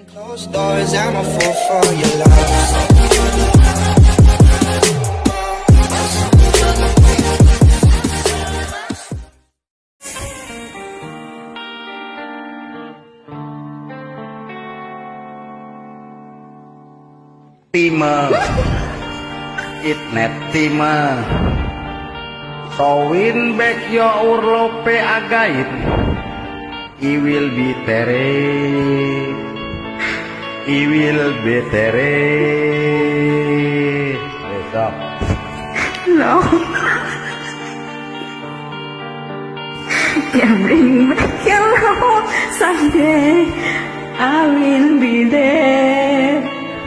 Closed doors, I'm a fool for your love. Time it net time so win back your urlope agait I will be tere besok no yeah bring back your love someday I will be there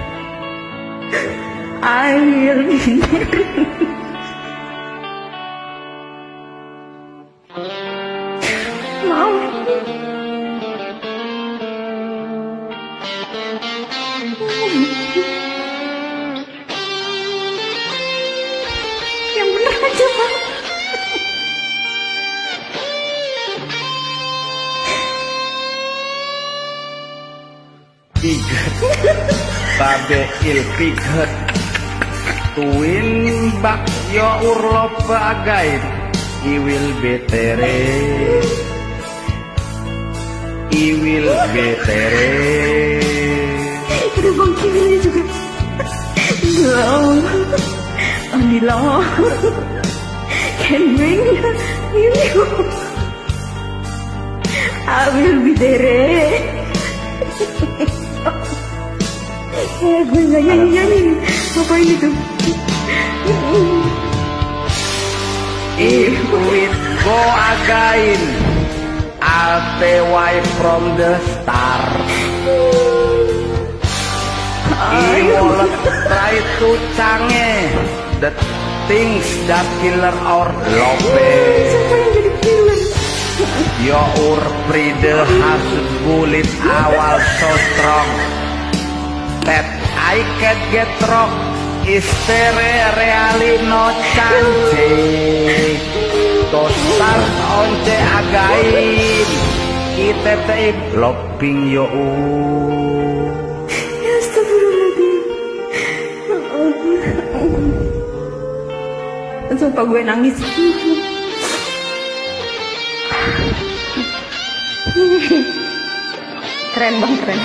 I will be there. Mau. Yang benar aja, Pak. Piget, babe il piget. Tuin bak yo urlop agait I will be tere Ada Bang Kimilnya juga Glow Only love Can bring you I will be there gue gak nyanyi-nyanyi ngapain itu If we go again I'll stay away from the start I will try to change the things that killer our love siapa yang jadi killer Your pride has bullet awal so strong that I can't get wrong is very really no chance to start on the again kita taib loping yo ya astagfirullahaladzim sumpah gue nangis keren bang keren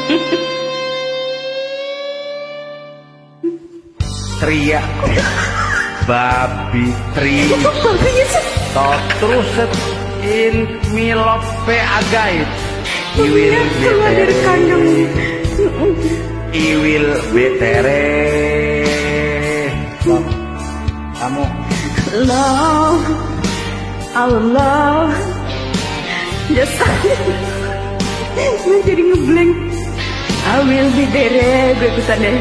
Tria babi tri to terus in milope agait I will be tere kamu love our love just gue jadi ngeblank I will be there gue ikutan deh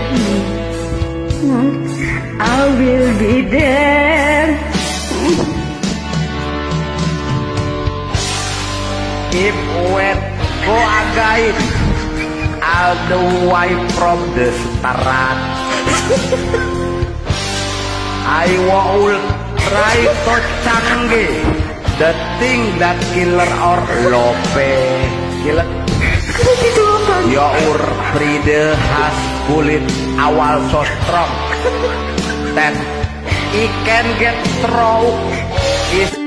I will be there if wet go again I'll the wife from the start I will try to change the thing that killer or lope killer your pride has bullet awal so strong that it can get through is